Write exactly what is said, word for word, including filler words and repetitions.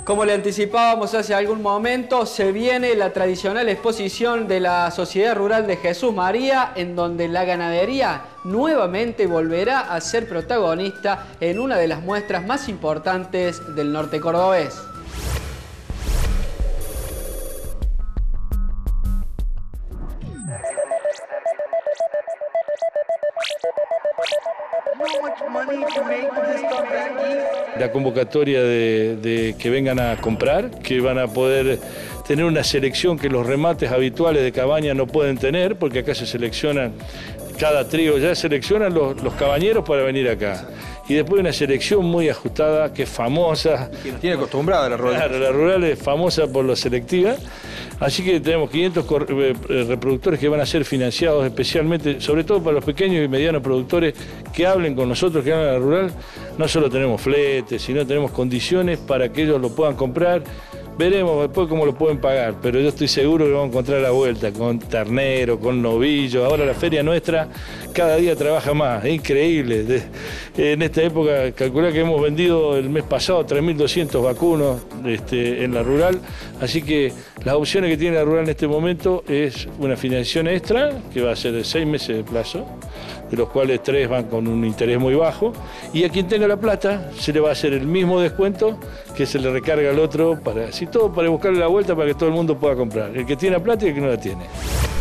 Como le anticipábamos hace algún momento, se viene la tradicional exposición de la Sociedad Rural de Jesús María, en donde la ganadería nuevamente volverá a ser protagonista en una de las muestras más importantes del norte cordobés. La convocatoria de, de que vengan a comprar, que van a poder tener una selección que los remates habituales de cabaña no pueden tener, porque acá se seleccionan, cada trío ya seleccionan los, los cabañeros para venir acá. Y después una selección muy ajustada, que es famosa. Que nos tiene acostumbrada a la rural. Claro, la rural es famosa por lo selectiva. Así que tenemos quinientos reproductores que van a ser financiados especialmente, sobre todo para los pequeños y medianos productores que hablen con nosotros, que hablan a la rural. No solo tenemos fletes, sino tenemos condiciones para que ellos lo puedan comprar. Veremos después cómo lo pueden pagar, pero yo estoy seguro que vamos a encontrar la vuelta con ternero, con novillo. Ahora la feria nuestra cada día trabaja más, es increíble. De, en esta época, calculé que hemos vendido el mes pasado tres mil doscientos vacunos este, en la rural, así que las opciones que tiene la rural en este momento es una financiación extra, que va a ser de seis meses de plazo, de los cuales tres van con un interés muy bajo, y a quien tenga la plata se le va a hacer el mismo descuento que se le recarga al otro, para así todo para buscarle la vuelta para que todo el mundo pueda comprar, el que tiene la plata y el que no la tiene.